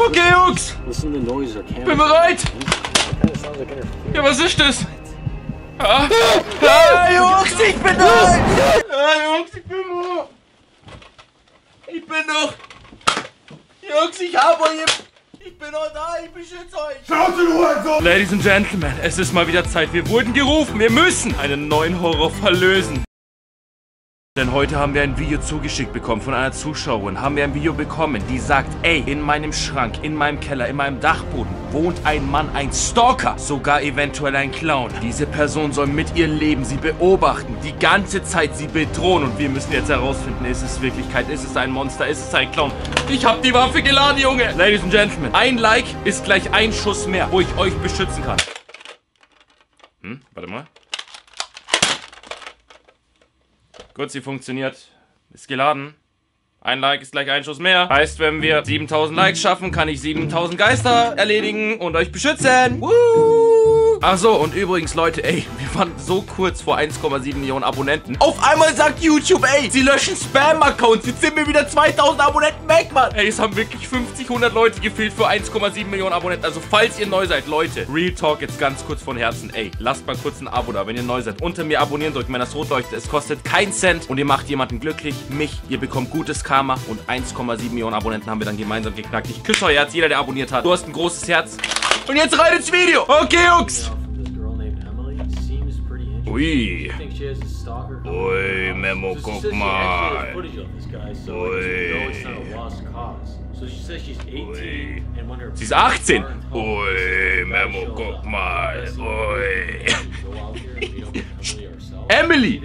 Okay, Jungs. Bin bereit. Ja, was ist das? Ah, Jungs, ich bin da. Jungs, ich bin da. Ich bin doch. Jungs, ich hab euch. Ich bin noch da, ich beschütze euch. Schaut in Ruhe, Ladies and Gentlemen, es ist mal wieder Zeit. Wir wurden gerufen. Wir müssen einen neuen Horrorfall lösen. Denn heute haben wir ein Video zugeschickt bekommen von einer Zuschauerin. Haben wir ein Video bekommen, die sagt, ey, in meinem Schrank, in meinem Keller, in meinem Dachboden wohnt ein Mann, ein Stalker, sogar eventuell ein Clown. Diese Person soll mit ihr leben, sie beobachten, die ganze Zeit sie bedrohen. Und wir müssen jetzt herausfinden, ist es Wirklichkeit, ist es ein Monster, ist es ein Clown? Ich hab die Waffe geladen, Junge! Ladies and Gentlemen, ein Like ist gleich ein Schuss mehr, wo ich euch beschützen kann. Warte mal. Gut, sie funktioniert. Ist geladen. Ein Like ist gleich ein Schuss mehr. Heißt, wenn wir 7000 Likes schaffen, kann ich 7000 Geister erledigen und euch beschützen. Woo! Ach so, und übrigens, Leute, ey, wir waren so kurz vor 1,7 Millionen Abonnenten. Auf einmal sagt YouTube, ey, sie löschen Spam-Accounts. Jetzt sind wir wieder 2000 Abonnenten weg, Mann. Ey, es haben wirklich 50, 100 Leute gefehlt für 1,7 Millionen Abonnenten. Also, falls ihr neu seid, Leute, Real Talk jetzt ganz kurz von Herzen. Ey, lasst mal kurz ein Abo da, wenn ihr neu seid. Unter mir abonnieren drücken, wenn das rot leuchtet. Es kostet keinen Cent und ihr macht jemanden glücklich. Mich, ihr bekommt gutes Karma und 1,7 Millionen Abonnenten haben wir dann gemeinsam geknackt. Ich küsse euer Herz, jeder, der abonniert hat. Du hast ein großes Herz. Und jetzt rein ins Video. Okay, Jungs. Ui. Ui, Memo, guck mal. Ui. Ui. Sie ist 18. Ui, Memo, guck mal. Ui. Emily.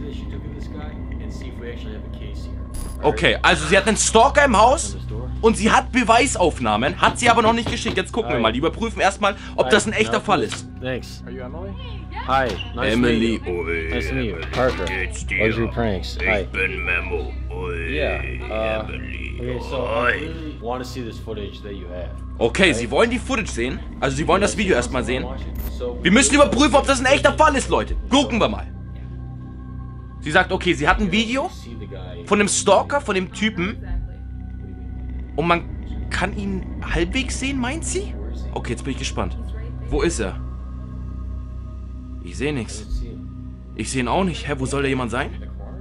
Okay, also sie hat einen Stalker im Haus und sie hat Beweisaufnahmen, hat sie aber noch nicht geschickt. Jetzt gucken wir mal. Die überprüfen erstmal, ob das ein echter Fall ist. Thanks. Are you Emily? Hi. Nice Emily. To meet you. Nice to meet you. Parker. Luxury Pranks. Hi. Ich bin Memo. Yeah. Okay, so I really want to see this footage that you have. Okay, sie wollen die Footage sehen. Also sie wollen das Video erstmal sehen. Wir müssen überprüfen, ob das ein echter Fall ist, Leute. Gucken wir mal. Sie sagt, okay, sie hat ein Video von dem Stalker, von dem Typen. Und man kann ihn halbwegs sehen, meint sie? Okay, jetzt bin ich gespannt. Wo ist er? Ich sehe nichts. Ich sehe ihn auch nicht. Hä, wo soll da jemand sein?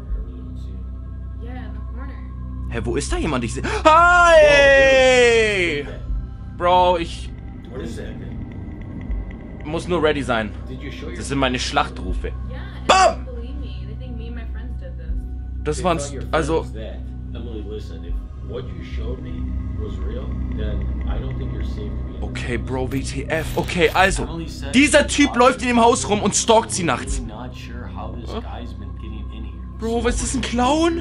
Hä, wo ist da jemand? Ich sehe... Hi! Bro, ich... muss nur ready sein. Das sind meine Schlachtrufe. BAM! Das waren's, also... Okay, Bro, WTF. Okay, also, dieser Typ läuft in dem Haus rum und stalkt sie nachts. Bro, was ist das, ein Clown?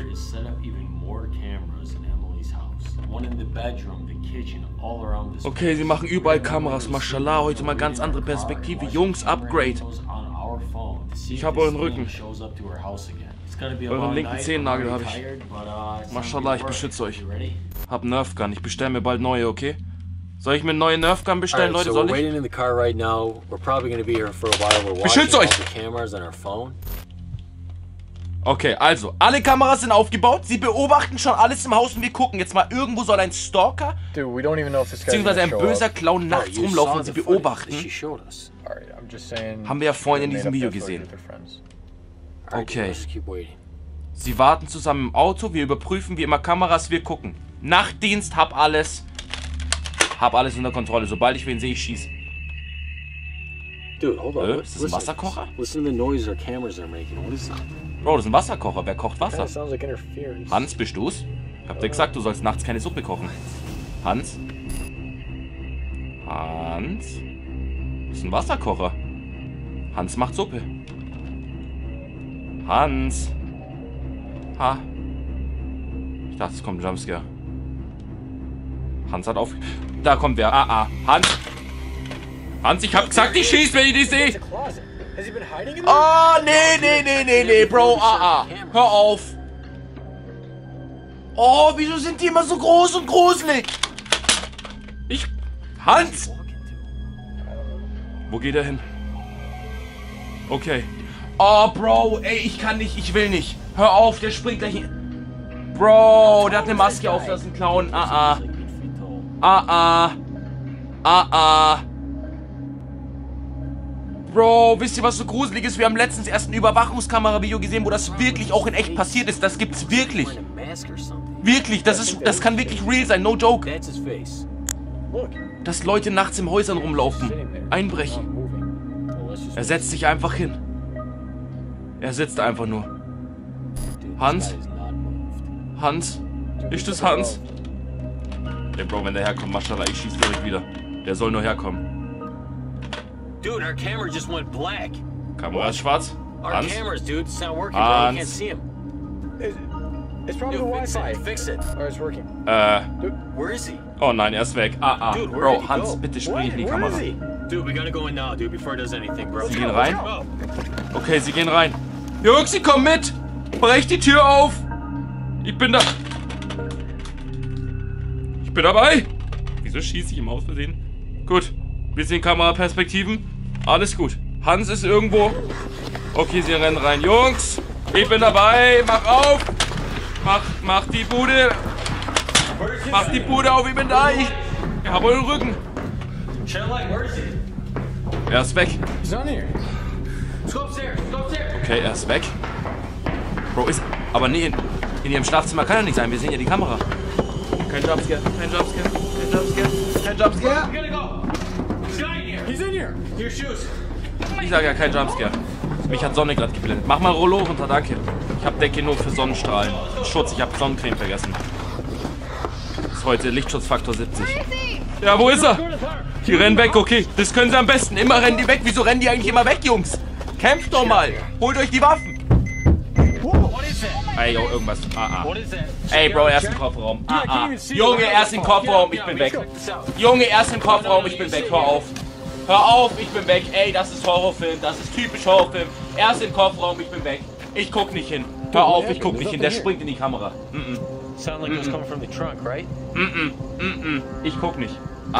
Okay, sie machen überall Kameras, mashallah, heute mal ganz andere Perspektive. Jungs, Upgrade. Ich habe euren Rücken. Euren linken Zehennagel habe ich. Mashallah, ich beschütze euch. Hab Nerfgun, ich bestelle mir bald neue, okay? Soll ich mir eine neue Nerfgun bestellen, Leute? Soll ich? Beschütze euch! Okay, also, alle Kameras sind aufgebaut. Sie beobachten schon alles im Haus und wir gucken jetzt mal. Irgendwo soll ein Stalker beziehungsweise ein böser Clown nachts rumlaufen und sie beobachten. Haben wir ja vorhin in diesem Video gesehen. Okay. Sie warten zusammen im Auto, wir überprüfen wie immer Kameras, wir gucken. Nachtdienst, hab alles unter Kontrolle. Sobald ich wen sehe, ich schieße. Ist das ein Wasserkocher? Bro, das ist ein Wasserkocher. Wer kocht Wasser? Hans, bist du's? Ich hab dir gesagt, du sollst nachts keine Suppe kochen. Hans? Hans? Das ist ein Wasserkocher. Hans macht Suppe. Hans. Ha. Ich dachte, es kommt ein Jumpscare. Hans hat auf... Da kommt wer. Hans. Hans, ich hab gesagt, ich schieß, wenn ich dich sehe. Oh, nee, Bro. Hör auf. Oh, wieso sind die immer so groß und gruselig? Hans! Wo geht er hin? Okay. Oh, Bro, ey, ich kann nicht, ich will nicht. Hör auf, der springt gleich hin. Bro, der hat eine Maske auf, das ist ein Clown. Bro, wisst ihr, was so gruselig ist? Wir haben letztens erst ein Überwachungskamera-Video gesehen, wo das wirklich auch in echt passiert ist. Das gibt's wirklich. Wirklich, das kann wirklich real sein, no joke. Dass Leute nachts in Häusern rumlaufen, einbrechen. Er setzt sich einfach hin. Er sitzt einfach nur. Hans? Hans? Ist das Hans? Ey, Bro, wenn der herkommt, Maschallah, ich schieß direkt wieder. Der soll nur herkommen. Dude, our camera just went black. Kamera ist schwarz. Hans? Hans. It's probably the Wi-Fi. Fix it. Or it's working. Where is he? Oh nein, er ist weg. Dude, Bro, Hans, bitte sprich in die Kamera. Dude, we gotta go in now, dude, before it does anything, bro. Sie gehen rein? Okay, sie gehen rein. Jungs, sie kommen mit! Brech die Tür auf! Ich bin da. Ich bin dabei! Wieso schieße ich im Aus Versehen? Gut. Wir sehen Kameraperspektiven. Alles gut. Hans ist irgendwo. Okay, sie rennen rein. Jungs, ich bin dabei. Mach auf! Mach die Bude! Mach die Bude auf, ich bin da! Ich hab euren Rücken! Er ist weg. Okay, er ist weg. Bro, ist... Aber nee, in ihrem Schlafzimmer kann er nicht sein. Wir sehen ja die Kamera. Kein Jumpscare, kein Jumpscare, kein Jumpscare, kein Jumpscare. Ich sage ja kein Jumpscare. Mich hat Sonne gerade geblendet. Mach mal Rollo runter, danke. Ich hab Decke nur für Sonnenstrahlen. Schutz, ich hab Sonnencreme vergessen. Ist heute Lichtschutzfaktor 70. Ja, wo ist er? Die rennen weg, okay. Das können sie am besten. Immer rennen die weg. Wieso rennen die eigentlich immer weg, Jungs? Kämpft doch mal. Holt euch die Waffen. Ey, yo, irgendwas. Ey, Bro, er ist im Kofferraum. Junge, er ist im Kofferraum. Ich bin weg. Junge, er ist im Kofferraum. Ich bin weg. Hör auf. Hör auf, ich bin weg. Ey, das ist Horrorfilm. Das ist typisch Horrorfilm. Er ist im Kofferraum. Ich bin weg. Ich guck nicht hin. Hör auf, ich guck nicht hin. Der springt in die Kamera. Sound like it was coming from the trunk, right? Ich guck nicht.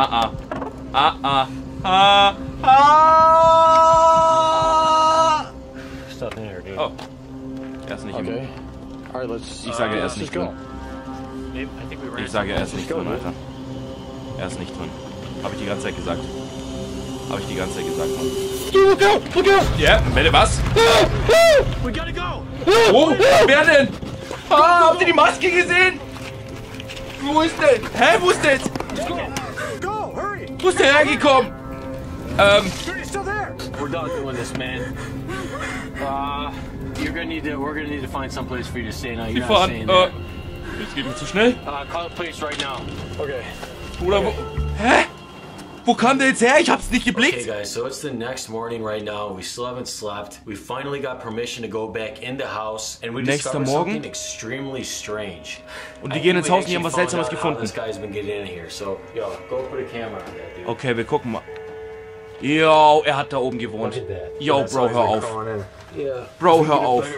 Stuff in here, dude. Oh. Er ist nicht im... Okay. Alright, let's. Ich sage, er ist nicht drin. Ich sage, er ist nicht drin, Alter. Er ist nicht drin. Habe ich die ganze Zeit gesagt. Habe ich die ganze Zeit gesagt, Mann. Look out! Look out! Ja, bitte was? We gotta go! Oh, wer denn? Habt ihr die Maske gesehen? Wo ist der? Hä, wo ist der jetzt? Go! Hurry! Wo ist der hergekommen? Dude, he's still there! We're done doing this, man. We're gonna need to find some place for you to stay now. Die You're not fahren. staying there. Das geht mir zu schnell. Call the police right now. Okay. Bruder, wo... Hä? Wo kam der jetzt her? Ich hab's nicht geblickt. Okay, guys, so it's the next morning right now. We still haven't slept. We finally got permission to go back in the house, and we discovered something extremely strange. Und die gehen ins Haus und die haben was Seltsames gefunden. This guy's been getting in here. So, yo, go put a camera on that, dude. Okay, wir gucken mal. Yo, er hat da oben gewohnt. Yo, Bro, hör auf. Bro, hör auf.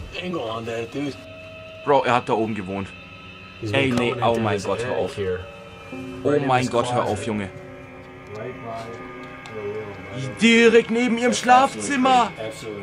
Bro, er hat da oben gewohnt. Ey, nee, oh mein Gott, hör auf. Oh mein Gott, hör auf, Junge. Direkt neben ihrem Schlafzimmer.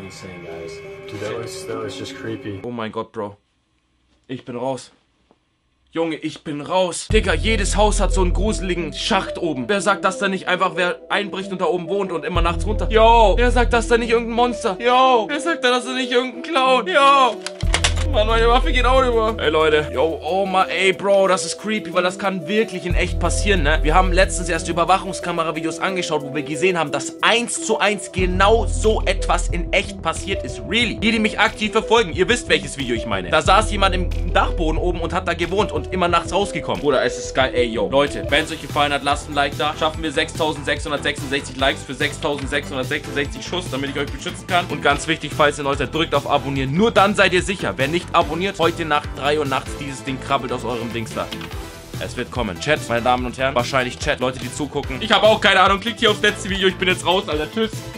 Oh mein Gott, Bro. Ich bin raus. Junge, ich bin raus. Digga, jedes Haus hat so einen gruseligen Schacht oben. Wer sagt, dass da nicht einfach wer einbricht und da oben wohnt und immer nachts runter? Yo, wer sagt, dass da nicht irgendein Monster? Yo, wer sagt, dass da nicht irgendein Clown? Yo. Mann, meine Waffe geht auch über. Ey, Leute. Yo, oh Mann, ey, Bro, das ist creepy, weil das kann wirklich in echt passieren, ne? Wir haben letztens erst Überwachungskamera-Videos angeschaut, wo wir gesehen haben, dass 1:1 genau so etwas in echt passiert ist. Really. Die mich aktiv verfolgen, ihr wisst, welches Video ich meine. Da saß jemand im Dachboden oben und hat da gewohnt und immer nachts rausgekommen. Bruder, es ist geil. Ey, yo. Leute, wenn es euch gefallen hat, lasst ein Like da. Schaffen wir 6.666 Likes für 6.666 Schuss, damit ich euch beschützen kann. Und ganz wichtig, falls ihr neu seid, drückt auf Abonnieren. Nur dann seid ihr sicher. Wer nicht abonniert, heute Nacht 3 Uhr nachts, dieses Ding krabbelt aus eurem Dings da. Es wird kommen. Chat, meine Damen und Herren. Wahrscheinlich Chat. Leute, die zugucken. Ich habe auch keine Ahnung. Klickt hier aufs letzte Video. Ich bin jetzt raus, Alter. Tschüss.